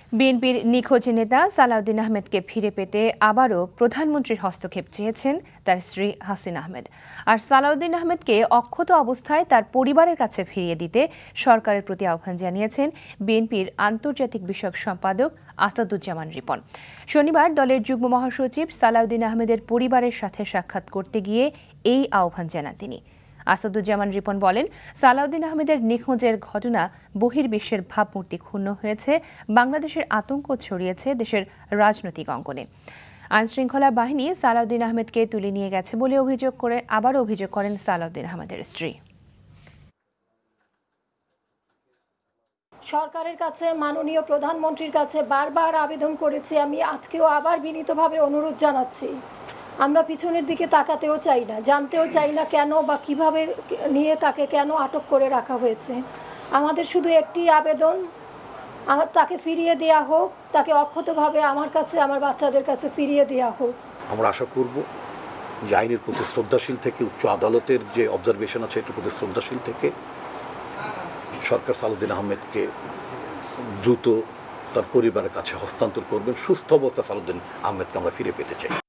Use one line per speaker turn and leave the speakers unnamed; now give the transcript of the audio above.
বিএনপির নিখোঁজ নেতা সালাউদ্দিন আহমেদকে ফিরে পেতে আবারও প্রধানমন্ত্রীর হস্তক্ষেপ চেয়েছেন তার স্ত্রী হাসিনা আহমেদ। আর সালাউদ্দিন আহমেদকে অক্ষত অবস্থায় তার পরিবারের কাছে ফিরিয়ে দিতে সরকারের প্রতি আহ্বান জানিয়েছেন বিএনপির আন্তর্জাতিক বিষয়ক সম্পাদক আসাদুজ্জামান রিপন। শনিবার দলের যুগ্ম মহাসচিব সালাউদ্দিন আহমেদের পরিবারের সাথে সাক্ষাৎ করতে গিয়ে এই আহ্বান জানান তিনি। আসাদুজ্জামান রিপন বলেন, সালাউদ্দিন আহমেদের নিখোঁজের ঘটনা বহির্বিশ্বের ভাবমূর্তি ক্ষুণ্ণ হয়েছে, বাংলাদেশের আতঙ্ক ছড়িয়েছে দেশের রাজনৈতিক অঙ্গনে। আইনশৃঙ্খলা বাহিনী সালাউদ্দিন আহমেদকে তুলে নিয়ে গেছে বলে আবারও অভিযোগ করেন সালাউদ্দিন আহমেদের স্ত্রী।
সরকারের কাছে, মাননীয় প্রধানমন্ত্রীর কাছে বারবার আবেদন করেছি। আমি আজকেও আবার বিনীতভাবে অনুরোধ জানাচ্ছি, আমরা পিছনের দিকে তাকাতেও চাই না, জানতেও চাই না কেন বা কিভাবে নিয়ে তাকে কেন আটক করে রাখা হয়েছে। আমাদের শুধু একটি আবেদন, তাকে ফিরিয়ে দেয়া হোক, তাকে অক্ষতভাবে আমার কাছে, আমার বাচ্চাদের কাছে ফিরিয়ে দেয়া হোক।
আমরা আশা করব যে আইনের প্রতি শ্রদ্ধাশীল থেকে, উচ্চ আদালতের যে অবজারভেশন আছে এটার প্রতি শ্রদ্ধাশীল থেকে সরকার সালাউদ্দিন আহমেদকে দ্রুত তার পরিবারের কাছে হস্তান্তর করবেন। সুস্থ অবস্থা সালাউদ্দিন আহমেদকে আমরা ফিরে পেতে চাই।